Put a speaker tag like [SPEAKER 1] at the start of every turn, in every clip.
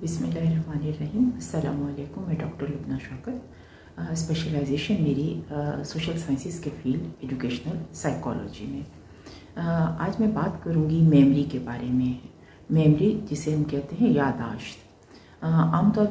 [SPEAKER 1] बिस्मिल्लाहिर्रहमानिर्रहीम। अस्सलामु अलैकुम। मैं डॉक्टर लुबना शौकत। स्पेशलाइजेशन मेरी सोशल साइंसेस के फील्ड एजुकेशनल साइकोलॉजी में। आज मैं बात करूंगी मेमोरी के बारे में। मेमोरी जिसे हम कहते हैं याददाश्त। आमतौर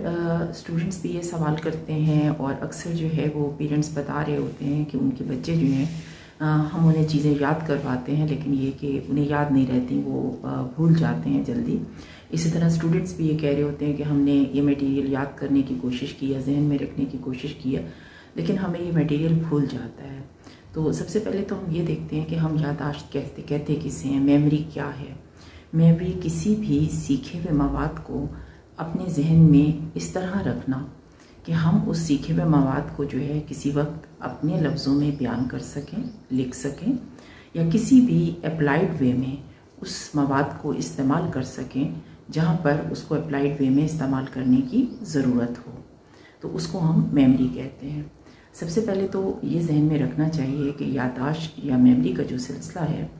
[SPEAKER 1] पर स्टूडेंट्स भी ये सवाल करते हैं और अक्सर जो है वो पेरेंट्स बता रहे होते हैं कि उनके बच्चे जो हैं हम उन्हें चीज़ें याद करवाते हैं लेकिन ये कि उन्हें याद नहीं रहती, वो भूल जाते हैं जल्दी। इसी तरह स्टूडेंट्स भी ये कह रहे होते हैं कि हमने ये मटेरियल याद करने की कोशिश की है, जहन में रखने की कोशिश की है, लेकिन हमें ये मटेरियल भूल जाता है। तो सबसे पहले तो हम ये देखते हैं कि हम याददाश्त कहते किसे हैं, मेमोरी क्या है। मेमोरी किसी भी सीखे हुए मवाद को अपने जहन में इस तरह रखना कि हम उस सीखे हुए मवाद को जो है किसी वक्त अपने लफ्ज़ों में बयान कर सकें, लिख सकें, या किसी भी अप्लाइड वे में उस मवाद को इस्तेमाल कर सकें जहाँ पर उसको अप्लाइड वे में इस्तेमाल करने की ज़रूरत हो, तो उसको हम मेमोरी कहते हैं। सबसे पहले तो ये जहन में रखना चाहिए कि याददाश्त या मेमोरी का जो सिलसिला है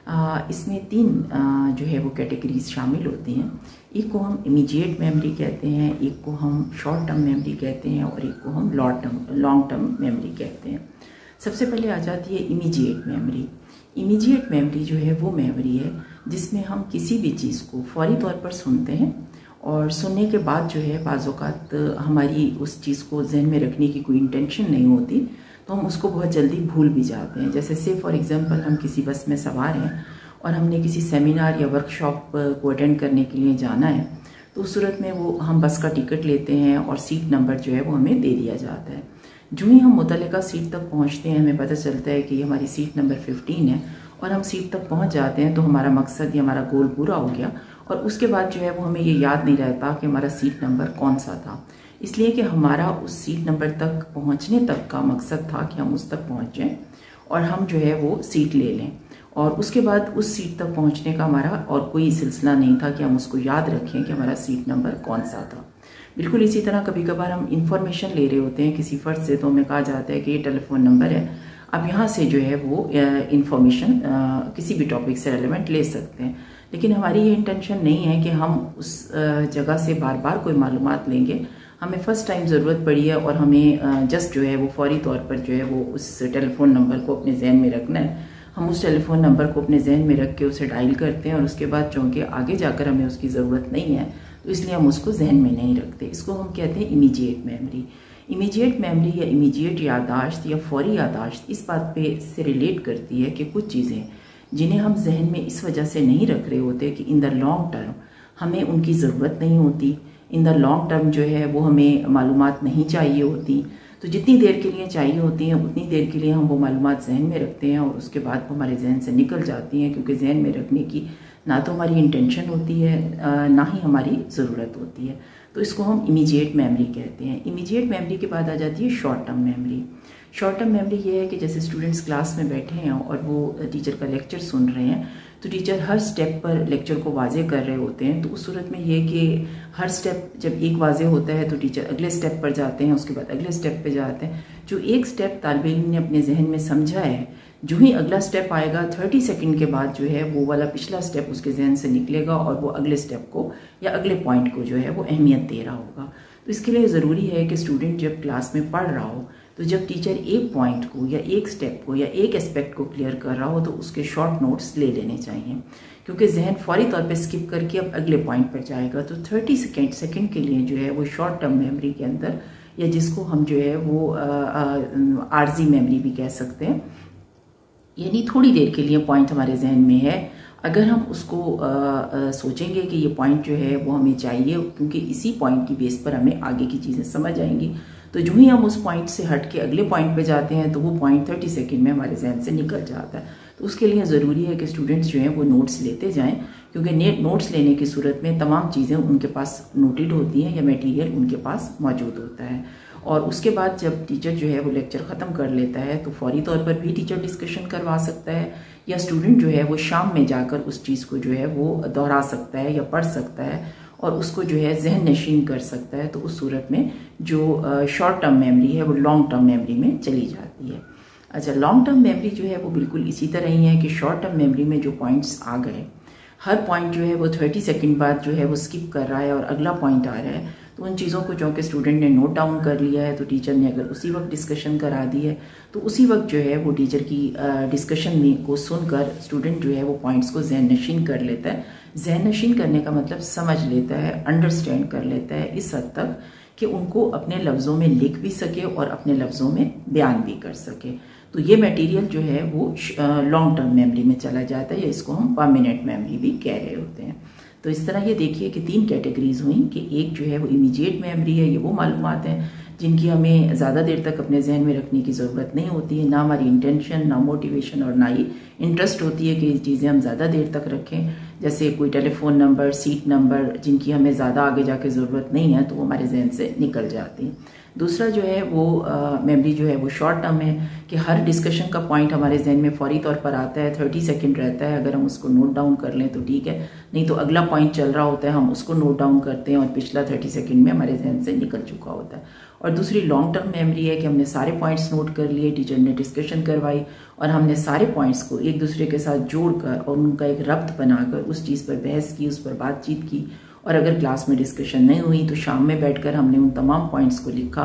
[SPEAKER 1] इसमें तीन जो है वो कैटेगरीज शामिल होती हैं। एक को हम इमीडिएट मेमोरी कहते हैं, एक को हम शॉर्ट टर्म मेमोरी कहते हैं और एक को हम लॉन्ग टर्म मेमोरी कहते हैं। सबसे पहले आ जाती है इमीडिएट मेमोरी। इमीडिएट मेमोरी जो है वो मेमोरी है जिसमें हम किसी भी चीज़ को फौरी तौर पर सुनते हैं और सुनने के बाद जो है बाज़ औक़ात हमारी उस चीज़ को जहन में रखने की कोई इंटेंशन नहीं होती, तो हम उसको बहुत जल्दी भूल भी जाते हैं। जैसे से फॉर एग्ज़ाम्पल हम किसी बस में सवार हैं और हमने किसी सेमिनार या वर्कशॉप को अटेंड करने के लिए जाना है, तो उस सूरत में वो हम बस का टिकट लेते हैं और सीट नंबर जो है वो हमें दे दिया जाता है। जो ही हम मुतल्लिका सीट तक पहुंचते हैं हमें पता चलता है कि हमारी सीट नंबर 15 है और हम सीट तक पहुंच जाते हैं, तो हमारा मकसद या हमारा गोल पूरा हो गया। और उसके बाद जो है वो हमें ये याद नहीं रहता कि हमारा सीट नंबर कौन सा था, इसलिए कि हमारा उस सीट नंबर तक पहुंचने तक का मकसद था कि हम उस तक पहुंच जाएं और हम जो है वो सीट ले लें, और उसके बाद उस सीट तक पहुंचने का हमारा और कोई सिलसिला नहीं था कि हम उसको याद रखें कि हमारा सीट नंबर कौन सा था। बिल्कुल इसी तरह कभी कभार हम इंफॉर्मेशन ले रहे होते हैं किसी फर्द से, तो हमें कहा जाता है कि ये टेलीफोन नंबर है, अब यहाँ से जो है वो इंफॉर्मेशन किसी भी टॉपिक से रेलेवेंट ले सकते हैं, लेकिन हमारी ये इंटेंशन नहीं है कि हम उस जगह से बार बार कोई मालूमात लेंगे। हमें फ़र्स्ट टाइम ज़रूरत पड़ी है और हमें जस्ट जो है वो फौरी तौर पर जो है वो उस टेलीफोन नंबर को अपने जहन में रखना है। हम उस टेलीफोन नंबर को अपने जहन में रख के उसे डायल करते हैं और उसके बाद चूँकि आगे जाकर हमें उसकी ज़रूरत नहीं है तो इसलिए हम उसको जहन में नहीं रखते। इसको हम कहते हैं इमीडिएट मेमोरी। इमीडिएट मेमोरी या इमीडिएट याददाश्त या फौरी याददाश्त इस बात पे से रिलेट करती है कि कुछ चीज़ें जिन्हें हम जहन में इस वजह से नहीं रख रहे होते कि इन द लॉन्ग टर्म हमें उनकी ज़रूरत नहीं होती, इन द लॉन्ग टर्म जो है वो हमें मालूमात नहीं चाहिए होती, तो जितनी देर के लिए चाहिए होती हैं उतनी देर के लिए हम वो मालूमात जहन में रखते हैं और उसके बाद वो हमारे जहन से निकल जाती हैं, क्योंकि जहन में रखने की ना तो हमारी इंटेंशन होती है ना ही हमारी ज़रूरत होती है। तो इसको हम इमीडिएट मेमोरी कहते हैं। इमीडिएट मेमोरी के बाद आ जाती है short term memory. Short term memory ये है कि जैसे स्टूडेंट्स क्लास में बैठे हैं और वो टीचर का लेक्चर सुन रहे हैं, तो टीचर हर स्टेप पर लेक्चर को वाज़े कर रहे होते हैं, तो उस सूरत में ये कि हर स्टेप जब एक वाज़े होता है तो टीचर अगले स्टेप पर जाते हैं, उसके बाद अगले स्टेप पे जाते हैं। जो एक स्टेप तालिब इल्म ने अपने जहन में समझा है, जो ही अगला स्टेप आएगा 30 सेकंड के बाद जो है वो वाला पिछला स्टेप उसके जहन से निकलेगा और वो अगले स्टेप को या अगले पॉइंट को जो है वो अहमियत दे रहा होगा। तो इसके लिए ज़रूरी है कि स्टूडेंट जब क्लास में पढ़ रहा हो तो जब टीचर एक पॉइंट को या एक स्टेप को या एक एस्पेक्ट को क्लियर कर रहा हो तो उसके शॉर्ट नोट्स ले लेने चाहिए, क्योंकि जहन फौरी तौर पे स्किप करके अब अगले पॉइंट पर जाएगा। तो 30 सेकंड के लिए जो है वो शॉर्ट टर्म मेमोरी के अंदर, या जिसको हम जो है वो आर्जी मेमोरी भी कह सकते हैं, यानी थोड़ी देर के लिए पॉइंट हमारे जहन में है, अगर हम उसको सोचेंगे कि ये पॉइंट जो है वो हमें चाहिए, क्योंकि इसी पॉइंट की बेस पर हमें आगे की चीज़ें समझ आएंगी, तो जो ही हम उस पॉइंट से हट के अगले पॉइंट पे जाते हैं तो वो पॉइंट 30 सेकंड में हमारे जहन से निकल जाता है। तो उसके लिए ज़रूरी है कि स्टूडेंट्स जो हैं वो नोट्स लेते जाएं, क्योंकि नोट्स लेने की सूरत में तमाम चीज़ें उनके पास नोटेड होती हैं या मटेरियल उनके पास मौजूद होता है। और उसके बाद जब टीचर जो है वो लेक्चर ख़त्म कर लेता है तो फौरी तौर पर भी टीचर डिस्कशन करवा सकता है, या स्टूडेंट जो है वो शाम में जाकर उस चीज़ को जो है वो दोहरा सकता है या पढ़ सकता है और उसको जो है जहन नशीन कर सकता है। तो उस सूरत में जो शॉर्ट टर्म मेमोरी है वो लॉन्ग टर्म मेमोरी में चली जाती है। अच्छा, लॉन्ग टर्म मेमोरी जो है वो बिल्कुल इसी तरह ही है कि शॉर्ट टर्म मेमोरी में जो पॉइंट्स आ गए हर पॉइंट जो है वो 30 सेकंड बाद जो है वो स्किप कर रहा है और अगला पॉइंट आ रहा है, तो उन चीज़ों को जो कि स्टूडेंट ने नोट डाउन कर लिया है, तो टीचर ने अगर उसी वक्त डिस्कशन करा दी है तो उसी वक्त जो है वो टीचर की डिस्कशन में को सुनकर स्टूडेंट जो है वो पॉइंट्स को ज़हन नशीन कर लेता है। ज़हन नशीन करने का मतलब समझ लेता है, अंडरस्टैंड कर लेता है इस हद तक कि उनको अपने लफ्ज़ों में लिख भी सके और अपने लफ्ज़ों में बयान भी कर सके। तो ये मटेरियल जो है वो लॉन्ग टर्म मेमोरी में चला जाता है, या इसको हम परमानेंट मेमोरी भी कह रहे होते हैं। तो इस तरह ये देखिए कि 3 कैटेगरीज हुई कि एक जो है वो इमीडिएट मेमोरी है, ये वो मालूमात हैं जिनकी हमें ज़्यादा देर तक अपने जहन में रखने की ज़रूरत नहीं होती है, ना हमारी इंटेंशन, ना मोटिवेशन और ना ही इंटरेस्ट होती है कि ये चीज़ें हम ज़्यादा देर तक रखें। जैसे कोई टेलीफोन नंबर, सीट नंबर, जिनकी हमें ज़्यादा आगे जाके ज़रूरत नहीं है तो वो हमारे जहन से निकल जाती हैं। दूसरा जो है वो मेमोरी जो है वो शॉर्ट टर्म है कि हर डिस्कशन का पॉइंट हमारे जहन में फौरी तौर पर आता है, 30 सेकंड रहता है, अगर हम उसको नोट डाउन कर लें तो ठीक है, नहीं तो अगला पॉइंट चल रहा होता है, हम उसको नोट डाउन करते हैं और पिछला 30 सेकंड में हमारे जहन से निकल चुका होता है। और दूसरी लॉन्ग टर्म मेमोरी है कि हमने सारे पॉइंट्स नोट कर लिए, टीचर ने डिस्कशन करवाई और हमने सारे पॉइंट्स को एक दूसरे के साथ जोड़कर और उनका एक रब्त बनाकर उस चीज़ पर बहस की, उस पर बातचीत की, और अगर क्लास में डिस्कशन नहीं हुई तो शाम में बैठकर हमने उन तमाम पॉइंट्स को लिखा,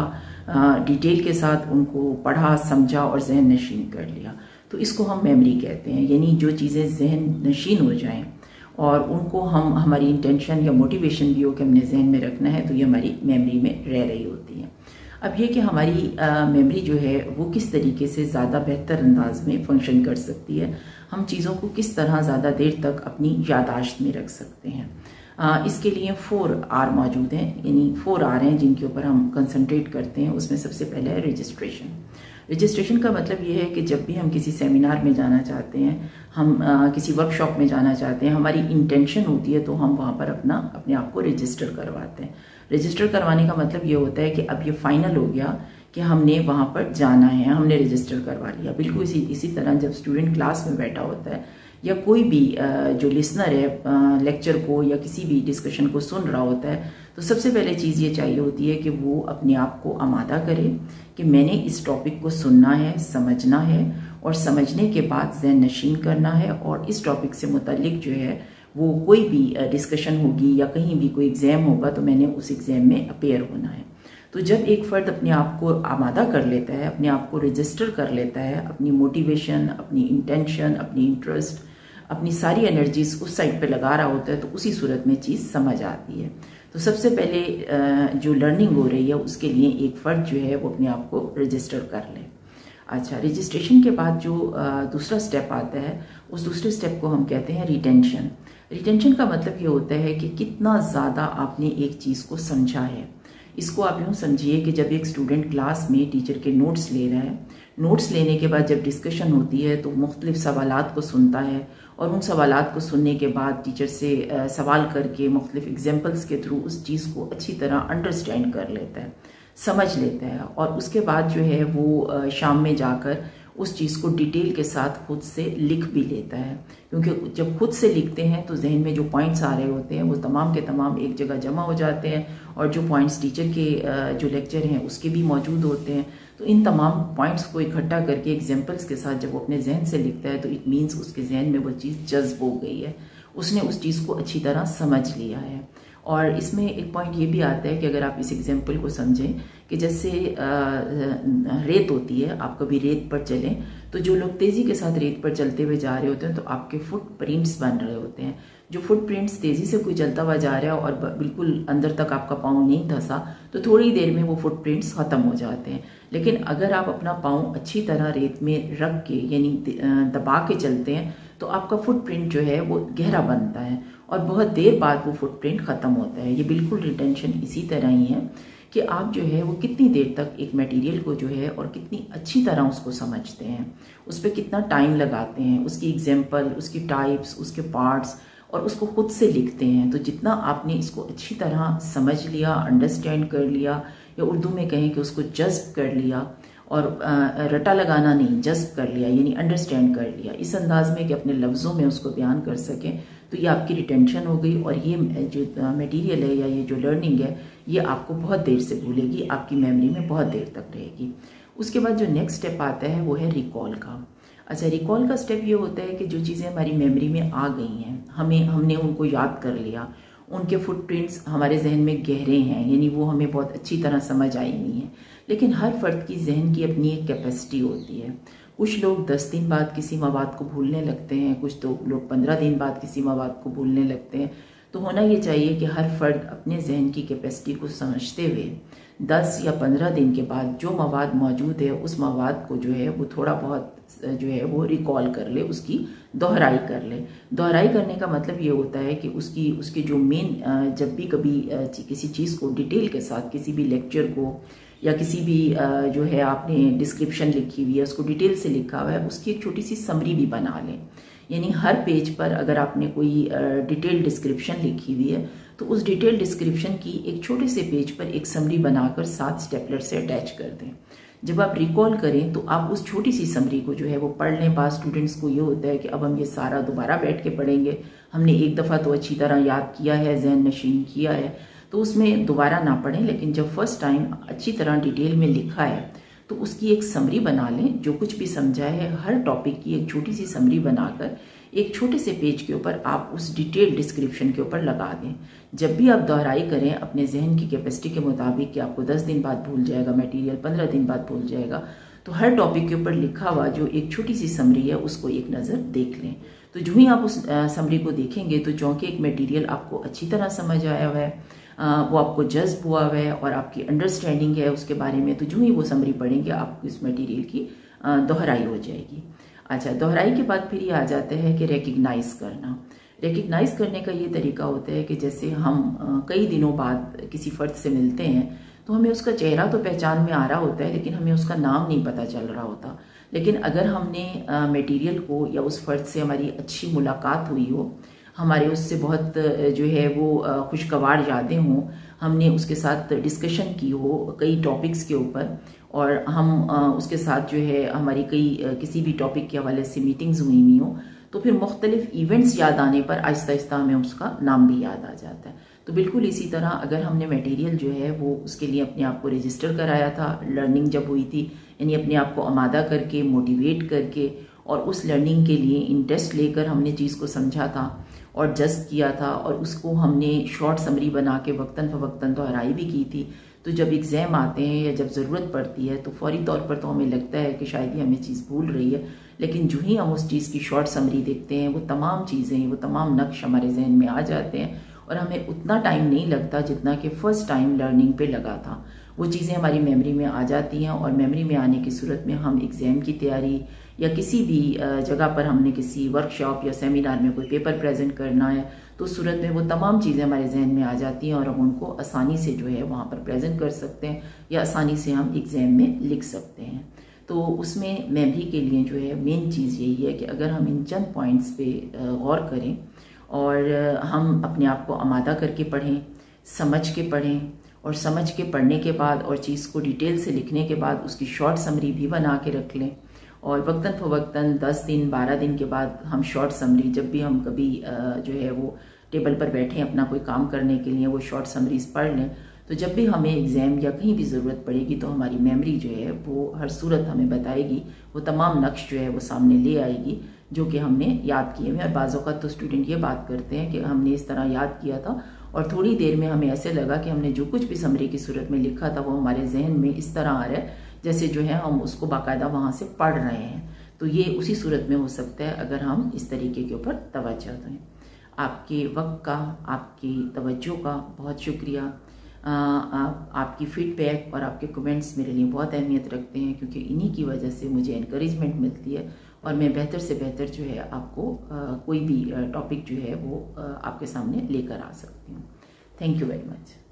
[SPEAKER 1] डिटेल के साथ उनको पढ़ा, समझा और जहन नशीन कर लिया। तो इसको हम मेमोरी कहते हैं, यानी जो चीज़ें जहन नशीन हो जाएं और उनको हम हमारी इंटेंशन या मोटिवेशन भी हो कि हमने जहन में रखना है, तो ये हमारी मेमोरी में रह रही होती हैं। अब ये कि हमारी मेमोरी जो है वो किस तरीके से ज़्यादा बेहतर अंदाज में फंक्शन कर सकती है, हम चीज़ों को किस तरह ज़्यादा देर तक अपनी यादाश्त में रख सकते हैं, इसके लिए 4R मौजूद हैं, यानी 4R हैं जिनके ऊपर हम कंसंट्रेट करते हैं। उसमें सबसे पहले है रजिस्ट्रेशन। रजिस्ट्रेशन का मतलब ये है कि जब भी हम किसी सेमिनार में जाना चाहते हैं, हम किसी वर्कशॉप में जाना चाहते हैं, हमारी इंटेंशन होती है तो हम वहाँ पर अपने आप को रजिस्टर करवाते हैं। रजिस्टर करवाने का मतलब ये होता है कि अब ये फाइनल हो गया कि हमने वहाँ पर जाना है, हमने रजिस्टर करवा लिया। बिल्कुल इसी तरह जब स्टूडेंट क्लास में बैठा होता है या कोई भी जो लिसनर है लेक्चर को या किसी भी डिस्कशन को सुन रहा होता है, तो सबसे पहले चीज़ ये चाहिए होती है कि वो अपने आप को आमादा करे कि मैंने इस टॉपिक को सुनना है, समझना है और समझने के बाद ज़हन नशीन करना है, और इस टॉपिक से मुतालिक जो है वो कोई भी डिस्कशन होगी या कहीं भी कोई एग्ज़ाम होगा तो मैंने उस एग्ज़ाम में अपेयर होना है। तो जब एक फ़र्द अपने आप को आमादा कर लेता है, अपने आप को रजिस्टर कर लेता है, अपनी मोटिवेशन, अपनी इंटेंशन, अपनी इंटरेस्ट, अपनी सारी एनर्जीज उस साइड पे लगा रहा होता है, तो उसी सूरत में चीज़ समझ आती है। तो सबसे पहले जो लर्निंग हो रही है उसके लिए एक फ़र्द जो है वो अपने आप को रजिस्टर कर ले। अच्छा, रजिस्ट्रेशन के बाद जो दूसरा स्टेप आता है, उस दूसरे स्टेप को हम कहते हैं रिटेंशन। रिटेंशन का मतलब ये होता है कि कितना ज़्यादा आपने एक चीज़ को समझा है। इसको आप यूँ समझिए कि जब एक स्टूडेंट क्लास में टीचर के नोट्स ले रहा है, नोट्स लेने के बाद जब डिस्कशन होती है तो मुख्तलिफ सवालात को सुनता है और उन सवालात को सुनने के बाद टीचर से सवाल करके मुख्तलिफ एग्जाम्पल्स के थ्रू उस चीज़ को अच्छी तरह अंडरस्टैंड कर लेता है, समझ लेता है, और उसके बाद जो है वो शाम में जाकर उस चीज़ को डिटेल के साथ खुद से लिख भी लेता है, क्योंकि जब खुद से लिखते हैं तो जहन में जो पॉइंट्स आ रहे होते हैं वो तमाम के तमाम एक जगह जमा हो जाते हैं, और जो पॉइंट्स टीचर के जो लेक्चर हैं उसके भी मौजूद होते हैं। तो इन तमाम पॉइंट्स को इकट्ठा करके एग्जाम्पल्स के साथ जब वो अपने जहन से लिखता है तो इट मीन्स उसके जहन में वो चीज़ जज्ब हो गई है, उसने उस चीज़ को अच्छी तरह समझ लिया है। और इसमें एक पॉइंट ये भी आता है कि अगर आप इस एग्जाम्पल को समझें कि जैसे रेत होती है, आप कभी रेत पर चलें तो जो लोग तेज़ी के साथ रेत पर चलते हुए जा रहे होते हैं तो आपके फुट प्रिंट्स बन रहे होते हैं। जो फुट प्रिंट्स तेज़ी से कोई चलता हुआ जा रहा है और बिल्कुल अंदर तक आपका पाँव नहीं धंसा तो थोड़ी देर में वो फुट प्रिंट्स ख़त्म हो जाते हैं। लेकिन अगर आप अपना पाँव अच्छी तरह रेत में रख के यानी दबा के चलते हैं तो आपका फुट प्रिंट जो है वो गहरा बनता है और बहुत देर बाद वो फुटप्रिंट ख़त्म होता है। ये बिल्कुल रिटेंशन इसी तरह ही है कि आप जो है वो कितनी देर तक एक मटेरियल को जो है और कितनी अच्छी तरह उसको समझते हैं, उस पर कितना टाइम लगाते हैं, उसकी एग्जाम्पल, उसकी टाइप्स, उसके पार्ट्स, और उसको खुद से लिखते हैं। तो जितना आपने इसको अच्छी तरह समझ लिया, अंडरस्टैंड कर लिया, या उर्दू में कहें कि उसको जज्ब कर लिया, और रटा लगाना नहीं, जज्ब कर लिया यानी अंडरस्टैंड कर लिया इस अंदाज में कि अपने लफ्ज़ों में उसको बयान कर सकें, तो ये आपकी रिटेंशन हो गई। और ये जो मटेरियल है या ये जो लर्निंग है ये आपको बहुत देर से भूलेगी, आपकी मेमोरी में बहुत देर तक रहेगी। उसके बाद जो नेक्स्ट स्टेप आता है वो है रिकॉल का। अच्छा, रिकॉल का स्टेप ये होता है कि जो चीज़ें हमारी मेमोरी में आ गई हैं, हमने उनको याद कर लिया, उनके फुटप्रिंट्स हमारे जहन में गहरे हैं, यानी वो हमें बहुत अच्छी तरह समझ आई नहीं है। लेकिन हर फर्द की जहन की अपनी एक कैपेसिटी होती है। कुछ लोग 10 दिन बाद किसी मवाद को भूलने लगते हैं, कुछ तो लोग 15 दिन बाद किसी मवाद को भूलने लगते हैं। तो होना ये चाहिए कि हर फर्द अपने जहन की कैपेसिटी को समझते हुए 10 या 15 दिन के बाद जो मवाद मौजूद है उस मवाद को जो है वो थोड़ा बहुत जो है वो रिकॉल कर ले, उसकी दोहराई कर ले। दोहराई करने का मतलब ये होता है कि उसकी जो मेन, जब भी कभी किसी चीज़ को डिटेल के साथ, किसी भी लेक्चर को या किसी भी जो है आपने डिस्क्रिप्शन लिखी हुई है, उसको डिटेल से लिखा हुआ है, उसकी एक छोटी सी समरी भी बना लें। यानी हर पेज पर अगर आपने कोई डिटेल डिस्क्रिप्शन लिखी हुई है तो उस डिटेल डिस्क्रिप्शन की एक छोटे से पेज पर एक समरी बनाकर 7 स्टेपलर से अटैच कर दें। जब आप रिकॉल करें तो आप उस छोटी सी समरी को जो है वो पढ़ लें। बाद स्टूडेंट्स को ये होता है कि अब हम ये सारा दोबारा बैठ के पढ़ेंगे, हमने एक दफ़ा तो अच्छी तरह याद किया है, जहन नशीन किया है, तो उसमें दोबारा ना पढ़ें। लेकिन जब फर्स्ट टाइम अच्छी तरह डिटेल में लिखा है तो उसकी एक समरी बना लें। जो कुछ भी समझा है हर टॉपिक की एक छोटी सी समरी बनाकर एक छोटे से पेज के ऊपर आप उस डिटेल डिस्क्रिप्शन के ऊपर लगा दें। जब भी आप दोहराई करें अपने जहन की कैपेसिटी के मुताबिक कि आपको 10 दिन बाद भूल जाएगा मटेरियल, 15 दिन बाद भूल जाएगा, तो हर टॉपिक के ऊपर लिखा हुआ जो एक छोटी सी समरी है उसको एक नज़र देख लें। तो जो ही आप उस समरी को देखेंगे तो चूँकि एक मटेरियल आपको अच्छी तरह समझ आया हुआ है, वो आपको जज्ब हुआ हुआ है और आपकी अंडरस्टैंडिंग है उसके बारे में, तो जो ही वो समरी पढ़ेंगे आपको इस मटेरियल की दोहराई हो जाएगी। अच्छा, दोहराई के बाद फिर ये आ जाता है कि रिकग्नाइज करना। रिकग्नाइज करने का ये तरीका होता है कि जैसे हम कई दिनों बाद किसी फर्द से मिलते हैं तो हमें उसका चेहरा तो पहचान में आ रहा होता है लेकिन हमें उसका नाम नहीं पता चल रहा होता। लेकिन अगर हमने मटेरियल को या उस फर्द से हमारी अच्छी मुलाकात हुई हो, हमारे उससे बहुत जो है वो खुशगवार यादें हों, हमने उसके साथ डिस्कशन की हो कई टॉपिक्स के ऊपर और हम उसके साथ जो है हमारी किसी भी टॉपिक के हवाले से मीटिंग्स हुई हुई हों, तो फिर मुख्तलिफ इवेंट्स याद आने पर आहिस्ता आहिस्ता हमें उसका नाम भी याद आ जाता है। तो बिल्कुल इसी तरह अगर हमने मटेरियल जो है वो उसके लिए अपने आप को रजिस्टर कराया था, लर्निंग जब हुई थी, यानी अपने आप को आमादा करके, मोटिवेट करके और उस लर्निंग के लिए इंटरेस्ट लेकर हमने चीज़ को समझा था और जस्ट किया था और उसको हमने शॉर्ट समरी बना के वक्तन फवक्तन दोहराई भी की थी, तो जब एग्ज़ाम आते हैं या जब ज़रूरत पड़ती है तो फौरी तौर पर तो हमें लगता है कि शायद ही हमें चीज़ भूल रही है, लेकिन जो ही हम उस चीज़ की शॉर्ट समरी देखते हैं वो तमाम चीज़ें, वो तमाम नक्श हमारे जहन में आ जाते हैं और हमें उतना टाइम नहीं लगता जितना कि फ़र्स्ट टाइम लर्निंग पे लगा था। वो चीज़ें हमारी मेमोरी में आ जाती हैं और मेमोरी में आने की सूरत में हम एग्ज़ाम की तैयारी या किसी भी जगह पर हमने किसी वर्कशॉप या सेमिनार में कोई पेपर प्रेजेंट करना है तो उस सूरत में वो तमाम चीज़ें हमारे जहन में आ जाती हैं और हम उनको आसानी से जो है वहाँ पर प्रेजेंट कर सकते हैं या आसानी से हम एग्ज़ाम में लिख सकते हैं। तो उसमें मेमोरी के लिए जो है मेन चीज़ यही है कि अगर हम इन चंद पॉइंट्स पे गौर करें और हम अपने आप को आमादा करके पढ़ें, समझ के पढ़ें और समझ के पढ़ने के बाद और चीज़ को डिटेल से लिखने के बाद उसकी शॉर्ट समरी भी बना के रख लें और वक्तन फवक्तन 10 दिन 12 दिन के बाद हम शॉर्ट समरी, जब भी हम कभी जो है वो टेबल पर बैठें अपना कोई काम करने के लिए, वो शॉर्ट समरीज पढ़ लें, तो जब भी हमें एग्ज़ाम या कहीं भी ज़रूरत पड़ेगी तो हमारी मेमोरी जो है वो हर सूरत हमें बताएगी, वो तमाम नक्श जो है वो सामने ले आएगी जो कि हमने याद किए हुए। और बाज़ औक़ात तो स्टूडेंट ये बात करते हैं कि हमने इस तरह याद किया था और थोड़ी देर में हमें ऐसे लगा कि हमने जो कुछ भी समरी की सूरत में लिखा था वो हमारे जहन में इस तरह आ रहा है जैसे जो है हम उसको बाकायदा वहाँ से पढ़ रहे हैं। तो ये उसी सूरत में हो सकता है अगर हम इस तरीके के ऊपर तवज्जो दें। आपके वक्त का, आपकी तवज्जो का बहुत शुक्रिया। आपकी फीडबैक और आपके कमेंट्स मेरे लिए बहुत अहमियत रखते हैं क्योंकि इन्हीं की वजह से मुझे इनकरेजमेंट मिलती है और मैं बेहतर से बेहतर जो है आपको कोई भी टॉपिक जो है वो आपके सामने लेकर आ सकती हूँ। Thank you very much.